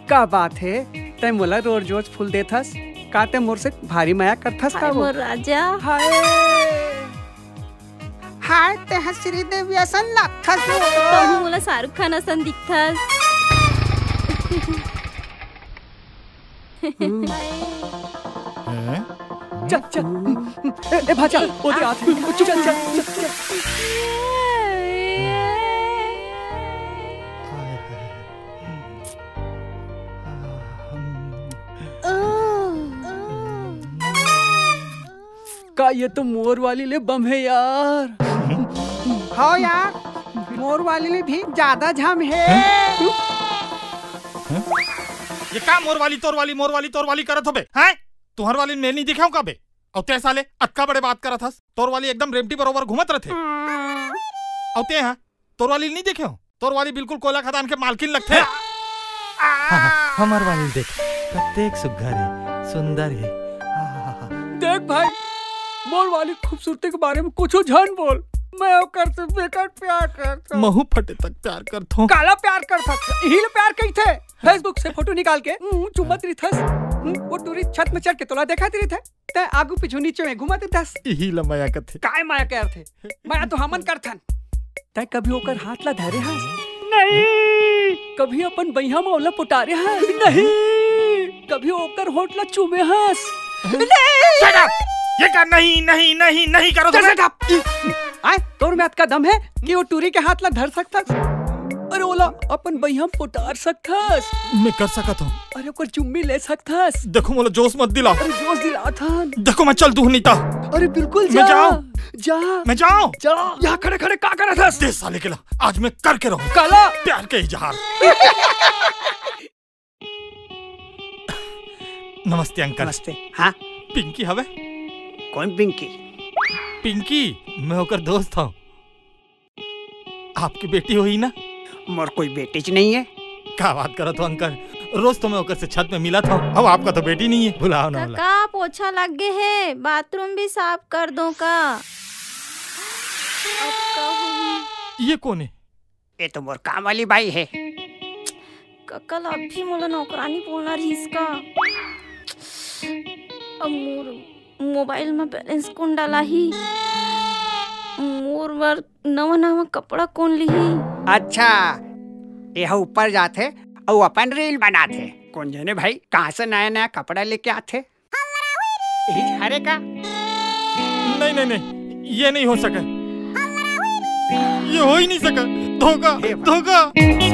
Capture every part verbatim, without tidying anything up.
का बात है, तै मोला रोज रोज फूल देथस, का ते मोर से भारी माया करथस का वो? राजा हाय हाय ते श्रीदेवी असन लागथस, तो मोला शाहरुख खान असन दिखथस। चल चल ए, ए भाचा ओदे आथे, चल चल चल चल। का ये तो मोर वाली ले बम है यार। हाँ यार, मोर वाली ले भी ज्यादा झम है। ये का मोर वाली तोर वाली मोर वाली तोर वाली करत होबे हैं? तुहर वाली मैं नहीं दिखाऊं का बे? और ते साले अटका बड़े बात करत हस, तोर वाली एकदम रेमटी बरोबर घूमत रहथे। और ते हां तोर वाली नहीं देखे हो? तोर वाली बिल्कुल कोयला खदान के मालकिन लगथे। हाँ, हाँ, हमार वाली देख, प्रत्येक सुघ्घर है, सुंदर है। देख भाई, मोर वाली खूबसूरती के बारे में कुछ झन बोल। मैं ओकर से बेकार प्यार करता, महू फटे तक प्यार करता हूँ। काला प्यार करता, हिल प्यार कही थे। फेसबुक से फोटो निकाल के चुम्बत रही थस, वो टूरी छत में चढ़ के तोला देखा रही थे, ते आगू पीछू नीचे में घुमत थस। यही ला माया करथे। काय माया कर थे? माया तो हमन करथन। ते कभी ओकर हाथ ला धरे हस? नहीं। कभी अपन बहिया में ओला पुटारे हस? नहीं। कभी ओकर होठ ला चूमे हस? नहीं। ये का नहीं नहीं नहीं नहीं करो तुम। आए तोर में का दम है कि वो टूरी के हाथ ला धर सकता? अरे ओला अपन बहिया पुटार सकथस? मैं कर सकता हूँ। अरे ओकर चुम्मी ले सकथस? देखो मोला जोश मत दिला। अरे जोश दिला था। देखो मैं चल दूँ नहीं ता। अरे बिल्कुल जा। मैं जाऊँ। जा। मैं जाऊँ। जा। यहाँ खड़े खड़े का कर रहा था? दे साले के ला, आज मैं करके रहूँ। काला प्यार के इजहार। नमस्ते अंकल। नमस्ते। हाँ पिंकी हवे? कौन पिंकी? पिंकी मैं होकर दोस्त हूँ। आपकी बेटी हुई ना? मोर कोई बेटी च नहीं है। क्या बात करो तो अंकल, रोज तो मैं होकर से छत में मिला था। अब आपका तो बेटी नहीं है, बुलाओ ना। का पोछा लग गए है, बाथरूम भी साफ कर दो का। ये कौन है? ये तो मोर काम वाली बाई है। कल अभी मोला नौकरानी बोलना रही इसका। अब मोर मोबाइल में बैलेंस कौन डाला ही? मोर बार नवा नवा कपड़ा कौन ली? अच्छा यह ऊपर जाते और अपन रील बनाते। कौन जाने भाई कहाँ से नया नया कपड़ा लेके आते? यही झारे का? नहीं नहीं नहीं, ये नहीं हो सका, ये हो ही नहीं सका। धोखा धोखा।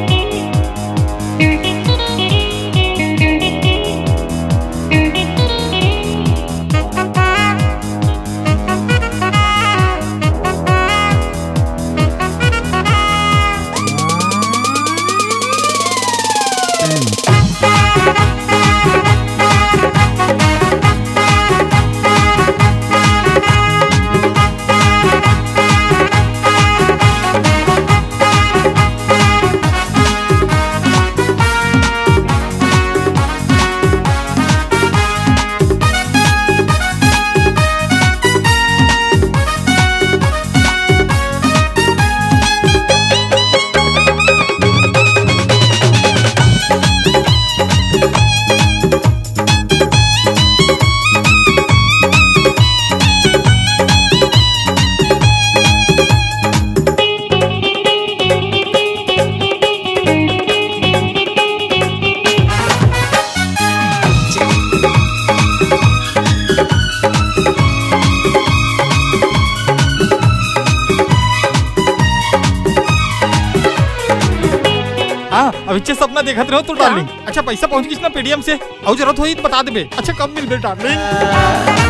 अभी सपना देखत रहो तो डार्लिंग। अच्छा पैसा पहुंच गई ना पेटीएम से? और जरूरत हुई तो बता दे बे। अच्छा कब मिल बे डार्लिंग?